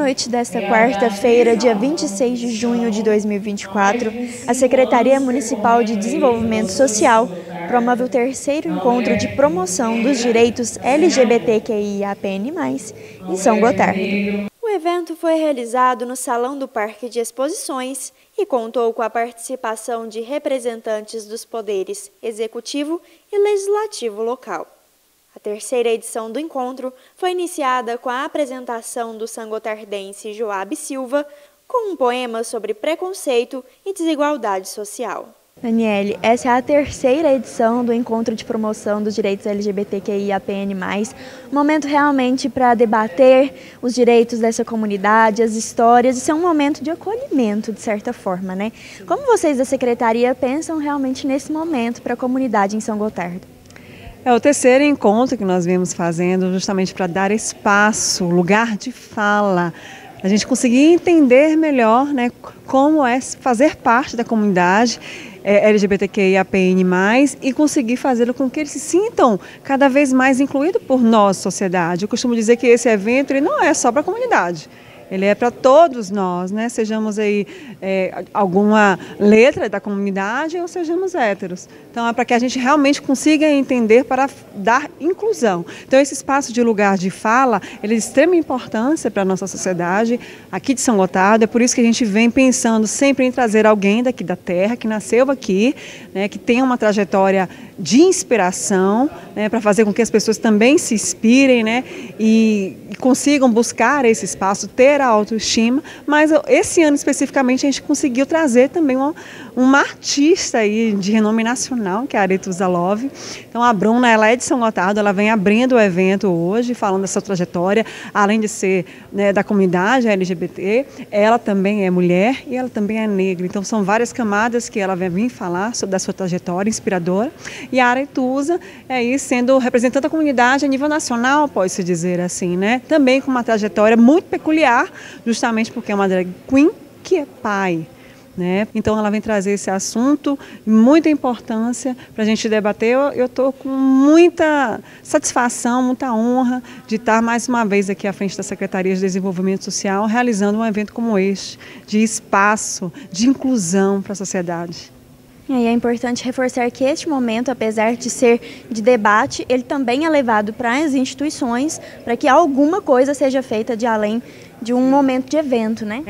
noite desta quarta-feira, dia 26 de junho de 2024, a Secretaria Municipal de Desenvolvimento Social promove o terceiro encontro de promoção dos direitos LGBTQIAPN+, em São Gotardo. O evento foi realizado no Salão do Parque de Exposições e contou com a participação de representantes dos poderes executivo e legislativo local. A terceira edição do encontro foi iniciada com a apresentação do sangotardense Joab Silva com um poema sobre preconceito e desigualdade social. Daniele, essa é a terceira edição do Encontro de Promoção dos Direitos LGBTQIAPN+, um momento realmente para debater os direitos dessa comunidade, as histórias, isso é um momento de acolhimento, de certa forma, né? Como vocês da Secretaria pensam realmente nesse momento para a comunidade em São Gotardo? É o terceiro encontro que nós viemos fazendo justamente para dar espaço, lugar de fala, a gente conseguir entender melhor, né, como é fazer parte da comunidade LGBTQIAPN+, e conseguir fazê-lo com que eles se sintam cada vez mais incluídos por nossa sociedade. Eu costumo dizer que esse evento ele não é só para a comunidade. Ele é para todos nós, né? Sejamos aí alguma letra da comunidade ou sejamos héteros. Então é para que a gente realmente consiga entender para dar inclusão. Então esse espaço de lugar de fala, ele é de extrema importância para a nossa sociedade, aqui de São Gotardo. É por isso que a gente vem pensando sempre em trazer alguém daqui da terra, que nasceu aqui, né? Que tenha uma trajetória de inspiração, né? Para fazer com que as pessoas também se inspirem, né? E consigam buscar esse espaço, ter a autoestima, mas esse ano especificamente a gente conseguiu trazer também uma artista aí de renome nacional, que é a Aretusa Love. Então a Bruna, ela é de São Gotardo, ela vem abrindo o evento hoje, falando dessa trajetória, além de ser, né, da comunidade LGBT, ela também é mulher e ela também é negra, então são várias camadas que ela vem vir falar sobre a sua trajetória inspiradora, e a Aretusa é aí sendo representante da comunidade a nível nacional, pode-se dizer assim, né? Também com uma trajetória muito peculiar, justamente porque é uma drag queen que é pai, né? Então ela vem trazer esse assunto, muita importância para a gente debater. Eu estou com muita satisfação, muita honra de estar mais uma vez aqui à frente da Secretaria de Desenvolvimento Social, realizando um evento como este, de espaço, de inclusão para a sociedade. E é importante reforçar que este momento, apesar de ser de debate, ele também é levado para as instituições, para que alguma coisa seja feita de além de um momento de evento, né?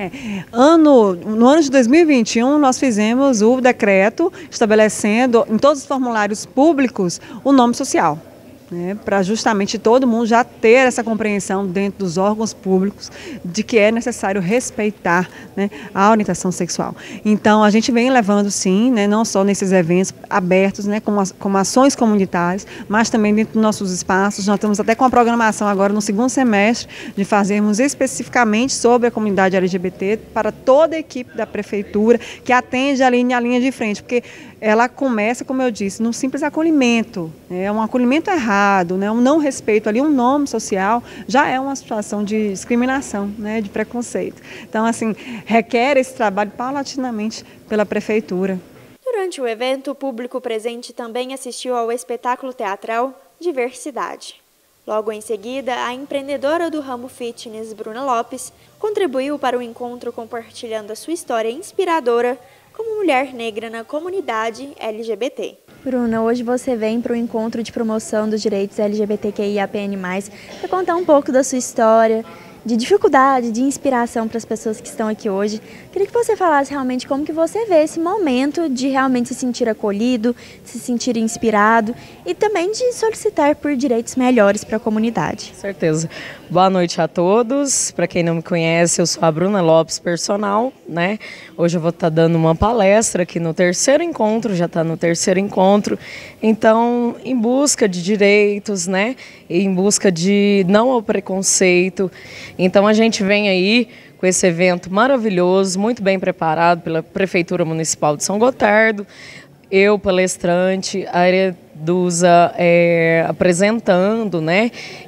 No ano de 2021, nós fizemos o decreto estabelecendo em todos os formulários públicos o nome social, né, para justamente todo mundo já ter essa compreensão dentro dos órgãos públicos de que é necessário respeitar, né, a orientação sexual. Então a gente vem levando sim, né, não só nesses eventos abertos, né, como ações comunitárias, mas também dentro dos nossos espaços. Nós estamos até com a programação agora no segundo semestre de fazermos especificamente sobre a comunidade LGBT para toda a equipe da prefeitura que atende ali na linha de frente, porque ela começa, como eu disse, num simples acolhimento, né, um acolhimento errado, né, um não respeito ali, um nome social, já é uma situação de discriminação, né, de preconceito. Então, assim, requer esse trabalho paulatinamente pela prefeitura. Durante o evento, o público presente também assistiu ao espetáculo teatral Diversidade. Logo em seguida, a empreendedora do ramo fitness, Bruna Lopes, contribuiu para o encontro compartilhando a sua história inspiradora como mulher negra na comunidade LGBT. Bruna, hoje você vem para o encontro de promoção dos direitos LGBTQIAPN+, para contar um pouco da sua história, de dificuldade, de inspiração para as pessoas que estão aqui hoje. Queria que você falasse realmente como que você vê esse momento de realmente se sentir acolhido, se sentir inspirado e também de solicitar por direitos melhores para a comunidade. Certeza. Boa noite a todos. Para quem não me conhece, eu sou a Bruna Lopes, personal, né? Hoje eu vou estar dando uma palestra aqui no terceiro encontro, já está no terceiro encontro. Então, em busca de direitos, né? Em busca de não ao preconceito. Então a gente vem aí com esse evento maravilhoso, muito bem preparado pela Prefeitura Municipal de São Gotardo, eu palestrante, a Aretusa apresentando, né?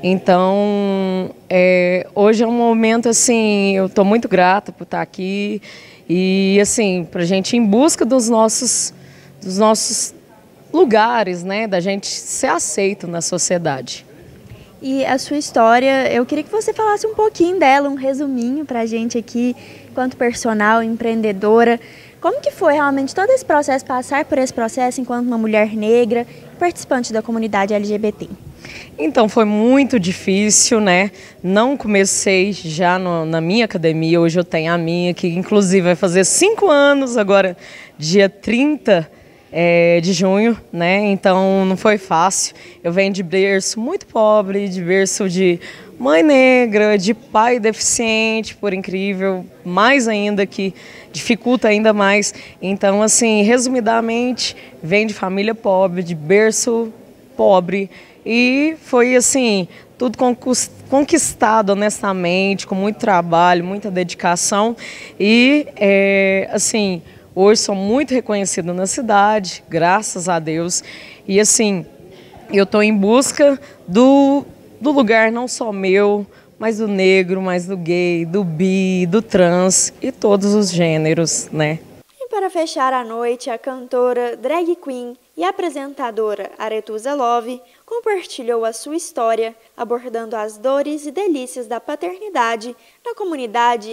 Então hoje é um momento assim, eu estou muito grata por estar aqui e assim, para a gente ir em busca dos nossos lugares, né? Da gente ser aceito na sociedade. E a sua história, eu queria que você falasse um pouquinho dela, um resuminho para a gente aqui, enquanto personal, empreendedora. Como que foi realmente todo esse processo, passar por esse processo enquanto uma mulher negra, participante da comunidade LGBT? Então, foi muito difícil, né? Não comecei já na minha academia, hoje eu tenho a minha, que inclusive vai fazer 5 anos agora, dia 30 de junho, né? Então não foi fácil. Eu venho de berço muito pobre, de berço de mãe negra, de pai deficiente, por incrível, mais ainda, que dificulta ainda mais. Então, assim, resumidamente, venho de família pobre, de berço pobre, e foi assim, tudo conquistado honestamente, com muito trabalho, muita dedicação, e assim, hoje sou muito reconhecida na cidade, graças a Deus. E assim, eu estou em busca do lugar não só meu, mas do negro, mas do gay, do bi, do trans e todos os gêneros, né? E para fechar a noite, a cantora, drag queen e apresentadora Aretusa Love compartilhou a sua história, abordando as dores e delícias da paternidade na comunidade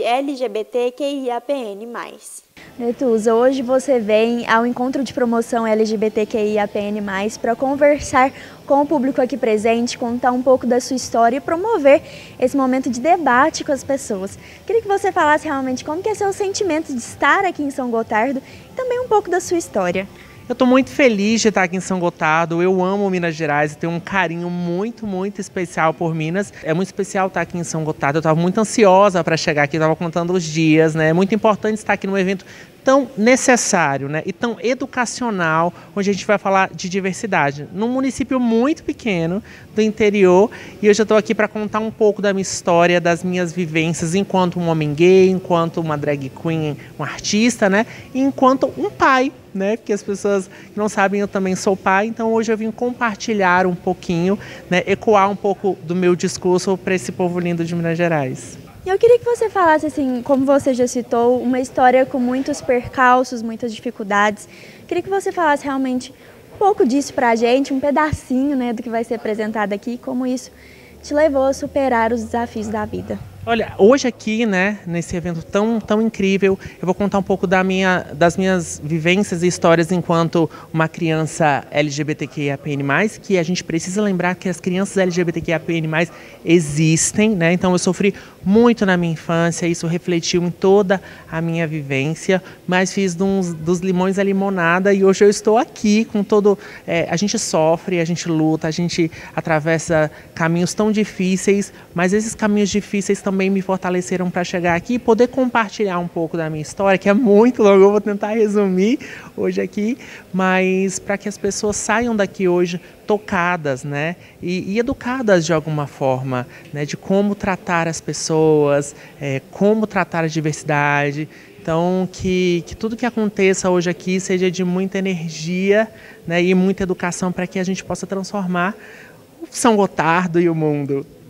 LGBTQIAPN+. Aretusa, hoje você vem ao encontro de promoção LGBTQIAPN+, para conversar com o público aqui presente, contar um pouco da sua história e promover esse momento de debate com as pessoas. Queria que você falasse realmente como que é seu sentimento de estar aqui em São Gotardo e também um pouco da sua história. Eu estou muito feliz de estar aqui em São Gotardo, eu amo Minas Gerais e tenho um carinho muito, muito especial por Minas. É muito especial estar aqui em São Gotardo, eu estava muito ansiosa para chegar aqui, estava contando os dias, né? É muito importante estar aqui num evento tão necessário, né, e tão educacional, onde a gente vai falar de diversidade, num município muito pequeno do interior. E hoje eu estou aqui para contar um pouco da minha história, das minhas vivências enquanto um homem gay, enquanto uma drag queen, um artista, né, e enquanto um pai, né, porque as pessoas que não sabem, eu também sou pai, então hoje eu vim compartilhar um pouquinho, né, ecoar um pouco do meu discurso para esse povo lindo de Minas Gerais. E eu queria que você falasse, assim, como você já citou, uma história com muitos percalços, muitas dificuldades. Queria que você falasse realmente um pouco disso pra gente, um pedacinho, né, do que vai ser apresentado aqui, como isso te levou a superar os desafios da vida. Olha, hoje aqui, né, nesse evento tão incrível, eu vou contar um pouco das minhas vivências e histórias enquanto uma criança LGBTQIAPN+, que a gente precisa lembrar que as crianças LGBTQIAPN+, existem, né? Então eu sofri muito na minha infância, isso refletiu em toda a minha vivência, mas fiz dos limões a limonada e hoje eu estou aqui com todo... a gente sofre, a gente luta, a gente atravessa caminhos tão difíceis, mas esses caminhos difíceis também me fortaleceram para chegar aqui e poder compartilhar um pouco da minha história, que é muito longa, eu vou tentar resumir hoje aqui, mas para que as pessoas saiam daqui hoje tocadas, né, e educadas de alguma forma, né, de como tratar as pessoas, como tratar a diversidade. Então, que tudo que aconteça hoje aqui seja de muita energia, né, e muita educação para que a gente possa transformar o São Gotardo e o mundo.